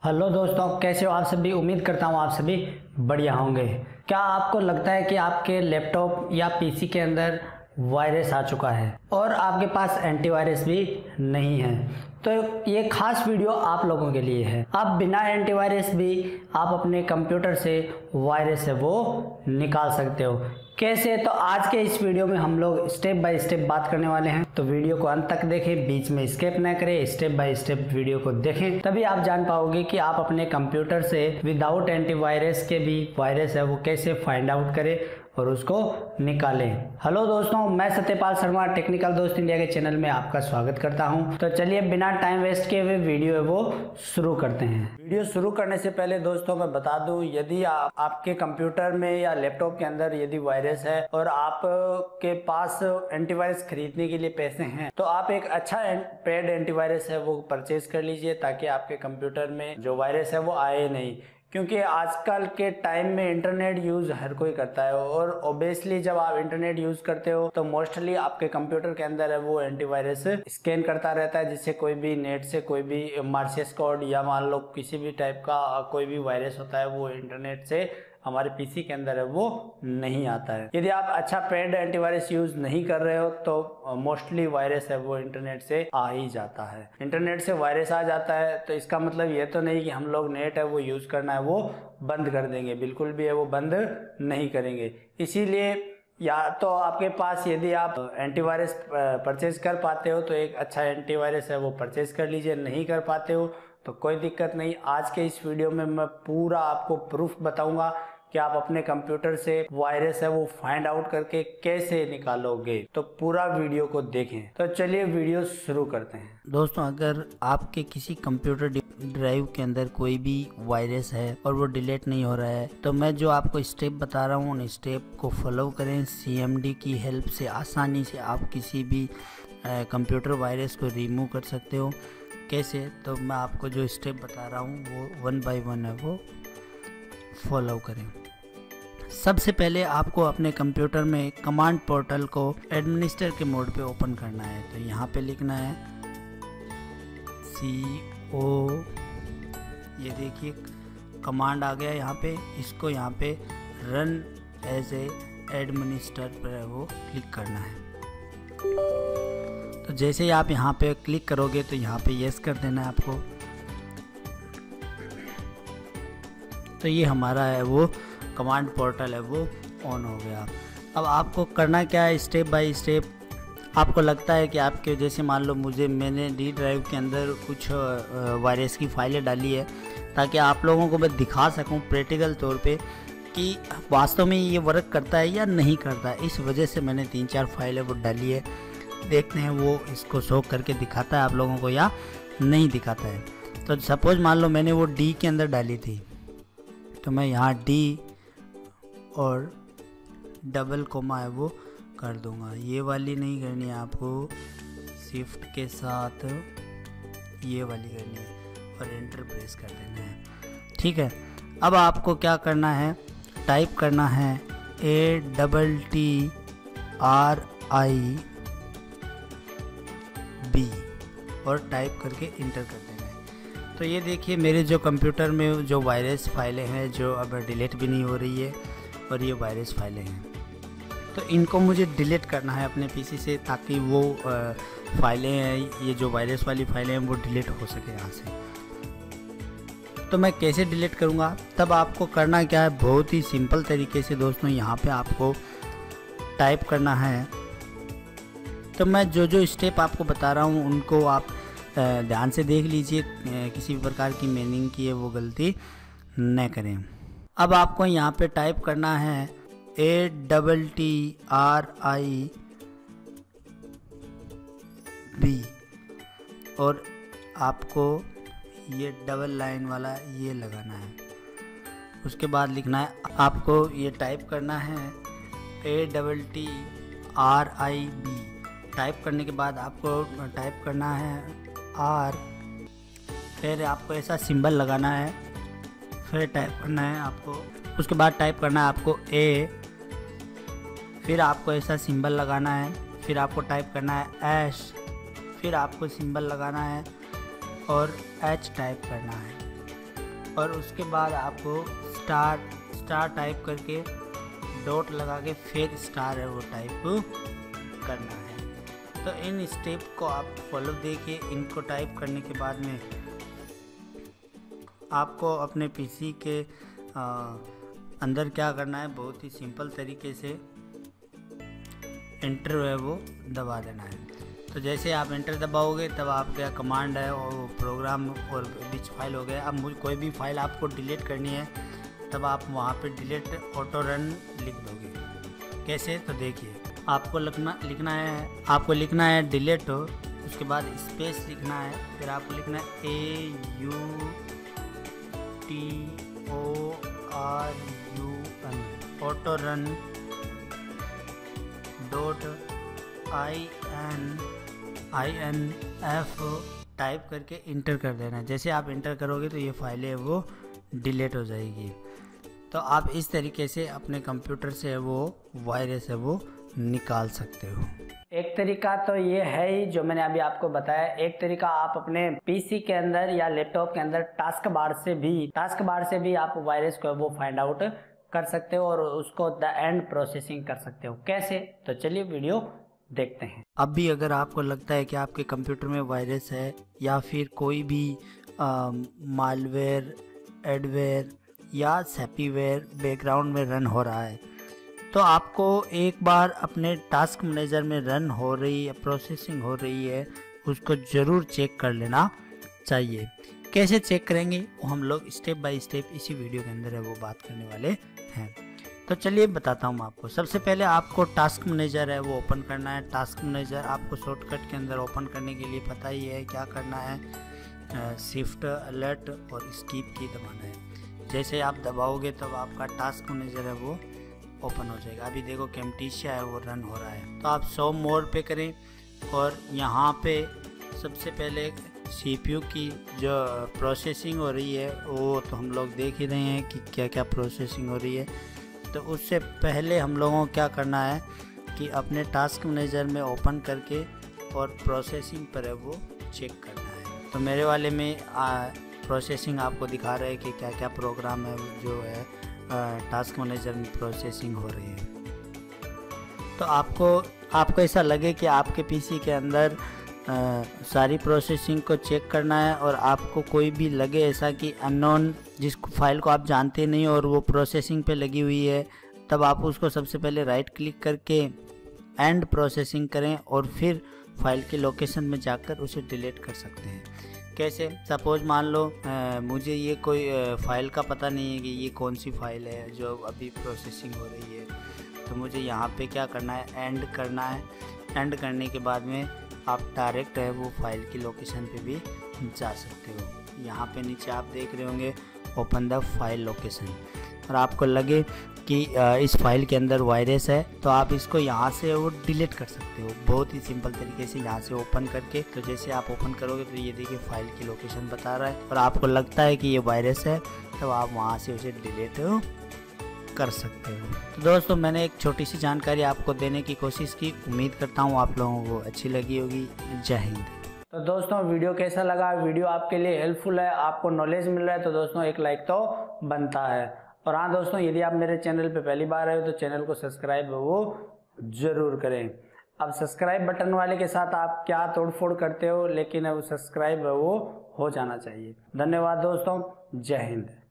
Hello दोस्तों, कैसे हो आप सभी। उम्मीद करता हूँ आप सभी बढ़िया होंगे। क्या आपको लगता है कि आपके लैपटॉप या पीसी के अंदर वायरस आ चुका है और आपके पास एंटीवायरस भी नहीं है? तो ये खास वीडियो आप लोगों के लिए है। आप बिना एंटीवायरस भी आप अपने कंप्यूटर से वायरस है वो निकाल सकते हो। कैसे? तो आज के इस वीडियो में हम लोग स्टेप बाय स्टेप बात करने वाले हैं, तो वीडियो को अंत तक देखें, बीच में स्किप न करें, स्टेप बाय स्टेप वीडियो को देखें, तभी आप जान पाओगे कि आप अपने कंप्यूटर से विदाउट एंटीवायरस के भी वायरस है वो कैसे फाइंड आउट करें और उसको निकालें। हेलो दोस्तों, मैं सत्यपाल शर्मा टेक्निकल दोस्त इंडिया के चैनल में आपका स्वागत करता हूं। तो चलिए बिना टाइम वेस्ट किए हुए वीडियो है वो शुरू करते हैं। वीडियो शुरू करने से पहले दोस्तों मैं बता दूं, यदि आपके कंप्यूटर में या लैपटॉप के अंदर यदि वायरस है और आपके पास एंटीवायरस खरीदने के लिए पैसे हैं, तो आप एक अच्छा पेड एंटीवायरस है वो परचेज कर लीजिए, ताकि आपके कंप्यूटर में जो वायरस है वो आए नहीं। क्योंकि आजकल के टाइम में इंटरनेट यूज़ हर कोई करता है और ऑब्वियसली जब आप इंटरनेट यूज़ करते हो तो मोस्टली आपके कंप्यूटर के अंदर है वो एंटीवायरस स्कैन करता रहता है, जिससे कोई भी नेट से कोई भी मार्शियस कोड या मान लो किसी भी टाइप का कोई भी वायरस होता है वो इंटरनेट से हमारे पीसी के अंदर है वो नहीं आता है। यदि आप अच्छा पेड एंटीवायरस यूज नहीं कर रहे हो तो मोस्टली वायरस है वो इंटरनेट से आ ही जाता है। इंटरनेट से वायरस आ जाता है तो इसका मतलब ये तो नहीं कि हम लोग नेट है वो यूज करना है वो बंद कर देंगे, बिल्कुल भी है वो बंद नहीं करेंगे। इसीलिए या तो आपके पास यदि आप एंटीवायरस परचेज कर पाते हो तो एक अच्छा एंटीवायरस है वो परचेज कर लीजिए, नहीं कर पाते हो तो कोई दिक्कत नहीं। आज के इस वीडियो में मैं पूरा आपको प्रूफ बताऊंगा कि आप अपने कंप्यूटर से वायरस है वो फाइंड आउट करके कैसे निकालोगे, तो पूरा वीडियो को देखें। तो चलिए वीडियो शुरू करते हैं। दोस्तों, अगर आपके किसी कंप्यूटर ड्राइव के अंदर कोई भी वायरस है और वो डिलीट नहीं हो रहा है, तो मैं जो आपको स्टेप बता रहा हूँ उन स्टेप को फॉलो करें। CMD की हेल्प से आसानी से आप किसी भी कंप्यूटर वायरस को रिमूव कर सकते हो। कैसे? तो मैं आपको जो स्टेप बता रहा हूँ वो 1 बाय 1 है वो फॉलो करें। सबसे पहले आपको अपने कंप्यूटर में कमांड पोर्टल को एडमिनिस्टर के मोड पे ओपन करना है। तो यहाँ पे लिखना है CO, ये देखिए कमांड आ गया यहाँ पे। इसको यहाँ पे रन एज ए एडमिनिस्टर पर वो क्लिक करना है। तो जैसे ही आप यहाँ पे क्लिक करोगे तो यहाँ पे यस कर देना है आपको। तो ये हमारा है वो कमांड पोर्टल है वो ऑन हो गया। अब आपको करना क्या है, स्टेप बाय स्टेप। आपको लगता है कि आपके जैसे मान लो मैंने डी ड्राइव के अंदर कुछ वायरस की फाइलें डाली है, ताकि आप लोगों को मैं दिखा सकूं प्रैक्टिकल तौर पे कि वास्तव में ये वर्क करता है या नहीं करता है। इस वजह से मैंने 3-4 फाइलें वो डाली है। देखते हैं वो इसको शो करके दिखाता है आप लोगों को या नहीं दिखाता है। तो सपोज मान लो मैंने वो डी के अंदर डाली थी, तो मैं यहाँ डी और डबल कोमा है वो कर दूंगा। ये वाली नहीं करनी है आपको, शिफ्ट के साथ ये वाली करनी है और एंटर प्रेस कर देना है। ठीक है, अब आपको क्या करना है, टाइप करना है ATTRIB और टाइप करके इंटर कर देना है। तो ये देखिए मेरे जो कंप्यूटर में जो वायरस फाइलें हैं जो अब डिलीट भी नहीं हो रही है और ये वायरस फाइलें हैं, तो इनको मुझे डिलीट करना है अपने पीसी से, ताकि वो फाइलें हैं ये जो वायरस वाली फाइलें हैं वो डिलीट हो सके यहाँ से। तो मैं कैसे डिलीट करूँगा? तब आपको करना क्या है, बहुत ही सिंपल तरीके से दोस्तों यहाँ पे आपको टाइप करना है। तो मैं जो स्टेप आपको बता रहा हूँ उनको आप ध्यान से देख लीजिए, किसी भी प्रकार की मीनिंग की है वो गलती न करें। अब आपको यहाँ पे टाइप करना है ATTRIB और आपको ये डबल लाइन वाला ये लगाना है। उसके बाद लिखना है आपको ये टाइप करना है ATTRIB। टाइप करने के बाद आपको टाइप करना है R, फिर आपको ऐसा सिंबल लगाना है, फिर टाइप करना है आपको, उसके बाद टाइप करना है आपको A, फिर आपको ऐसा सिंबल लगाना है, फिर आपको टाइप करना है H, फिर आपको सिंबल लगाना है और H टाइप करना है। और उसके बाद आपको स्टार टाइप करके डॉट लगा के फिर स्टार है वो टाइप करना है। तो इन स्टेप को आप फॉलो देखिए। इनको टाइप करने के बाद में आपको अपने पीसी के अंदर क्या करना है, बहुत ही सिंपल तरीके से एंटर है वो दबा देना है। तो जैसे आप एंटर दबाओगे तब आपका कमांड है और प्रोग्राम और बिच फाइल हो गया। अब कोई भी फाइल आपको डिलीट करनी है तब आप वहाँ पे डिलीट ऑटो रन लिख दोगे। कैसे, तो देखिए आपको आपको लिखना है डिलीट, उसके बाद स्पेस लिखना है, फिर आपको लिखना है AUTORUN auto run dot INF type करके इंटर कर देना है। जैसे आप इंटर करोगे तो ये फाइलें वो डिलीट हो जाएगी। तो आप इस तरीके से अपने कंप्यूटर से वो वायरस है वो निकाल सकते हो। एक तरीका तो ये है ही जो मैंने अभी आपको बताया। एक तरीका आप अपने पीसी के अंदर या लैपटॉप के अंदर टास्क बार से भी आप वायरस को वो फाइंड आउट कर सकते हो और उसको द एंड प्रोसेसिंग कर सकते हो। कैसे, तो चलिए वीडियो देखते हैं। अब भी अगर आपको लगता है कि आपके कंप्यूटर में वायरस है या फिर कोई भी मालवेयर, एडवेयर या सैपीवेयर बैकग्राउंड में रन हो रहा है, तो आपको एक बार अपने टास्क मैनेजर में रन हो रही है, प्रोसेसिंग हो रही है, उसको ज़रूर चेक कर लेना चाहिए। कैसे चेक करेंगे वो हम लोग स्टेप बाय स्टेप इसी वीडियो के अंदर है वो बात करने वाले हैं। तो चलिए बताता हूँ आपको। सबसे पहले आपको टास्क मैनेजर है वो ओपन करना है। टास्क मैनेजर आपको शॉर्टकट के अंदर ओपन करने के लिए पता ही है क्या करना है, शिफ्ट अलर्ट और स्कीप की दबाना है। जैसे आप दबाओगे तब आपका टास्क मैनेजर है वो ओपन हो जाएगा। अभी देखो कैम्टेशिया है वो रन हो रहा है। तो आप शो मोड पे करें और यहाँ पे सबसे पहले CPU की जो प्रोसेसिंग हो रही है वो तो हम लोग देख ही रहे हैं कि क्या क्या प्रोसेसिंग हो रही है। तो उससे पहले हम लोगों को क्या करना है कि अपने टास्क मैनेजर में ओपन करके और प्रोसेसिंग पर है वो चेक करना है। तो मेरे वाले में प्रोसेसिंग आपको दिखा रहा है कि क्या क्या प्रोग्राम है जो है टास्क मैनेजर में प्रोसेसिंग हो रही है। तो आपको ऐसा लगे कि आपके पीसी के अंदर सारी प्रोसेसिंग को चेक करना है और आपको कोई भी लगे ऐसा कि अननोन जिस फाइल को आप जानते नहीं और वो प्रोसेसिंग पे लगी हुई है, तब आप उसको सबसे पहले राइट क्लिक करके एंड प्रोसेसिंग करें और फिर फाइल के लोकेशन में जाकर उसे डिलीट कर सकते हैं। कैसे, सपोज मान लो मुझे ये कोई फ़ाइल का पता नहीं है कि ये कौन सी फ़ाइल है जो अभी प्रोसेसिंग हो रही है, तो मुझे यहाँ पे क्या करना है, एंड करना है। एंड करने के बाद में आप डायरेक्ट है वो फाइल की लोकेशन पे भी जा सकते हो। यहाँ पे नीचे आप देख रहे होंगे ओपन द फाइल लोकेशन, और आपको लगे कि इस फाइल के अंदर वायरस है तो आप इसको यहाँ से वो डिलीट कर सकते हो बहुत ही सिंपल तरीके से यहाँ से ओपन करके। तो जैसे आप ओपन करोगे तो ये देखिए फाइल की लोकेशन बता रहा है और आपको लगता है कि ये वायरस है तो आप वहाँ से उसे डिलीट कर सकते हो। तो दोस्तों मैंने एक छोटी सी जानकारी आपको देने की कोशिश की, उम्मीद करता हूँ आप लोगों को अच्छी लगी होगी। जय हिंद। तो दोस्तों वीडियो कैसा लगा? वीडियो आपके लिए हेल्पफुल है, आपको नॉलेज मिल रहा है तो दोस्तों एक लाइक तो बनता है। और हाँ दोस्तों, यदि आप मेरे चैनल पे पहली बार आए हो तो चैनल को सब्सक्राइब वो जरूर करें। अब सब्सक्राइब बटन वाले के साथ आप क्या तोड़फोड़ करते हो, लेकिन अब सब्सक्राइब वो हो जाना चाहिए। धन्यवाद दोस्तों, जय हिंद।